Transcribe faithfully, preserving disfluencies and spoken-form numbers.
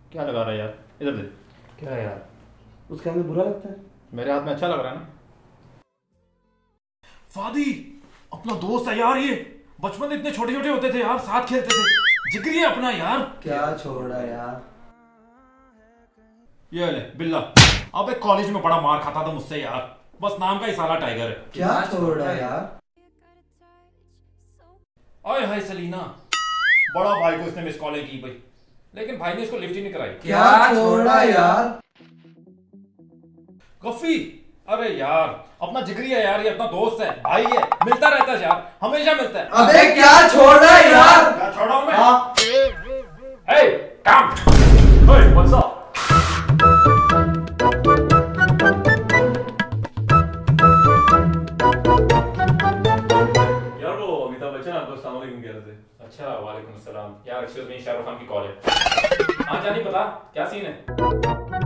क्या लगा रहा है यार, इधर दे। क्या है यार, उसके हाथ में बुरा लगता है? मेरे हाथ में अच्छा लग रहा है ना। फादी अपना दोस्त है यार, ये बचपन में इतने छोटे छोटे होते थे यार, साथ खेलते थे, जिगरी है अपना यार। क्या छोड़ा यार? ये ले बिल्ला, अबे कॉलेज में बड़ा मार खाता था मुझसे यार, बस नाम का ही साला टाइगर है। क्या छोड़ा यार? ओए हाय सलीना, बड़ा भाई को इसने मिस कॉलेज की भाई, लेकिन भाई ने इसको लिफ्ट ही नहीं कराई। क्या छोड़ा यार? कफी, अरे यार अपना जिगरी है यार, ये अपना दोस्त है, भाई है, मिलता रहता है यार, हमेशा मिलता है। अबे क्या छोड़ा यार? क्या छोड़ा हूं मैं? हाँ। हे कम, ओए व्हाट्स अप? यार वो अमिताभ बच्चन आपको अस्सलाम वालेकुम कह रहे थे। अच्छा वालेकुम अस्सलाम। यार एक्सक्यूज मी, शाहरुख खान की कॉल है। हाँ जानी, पता क्या सीन है?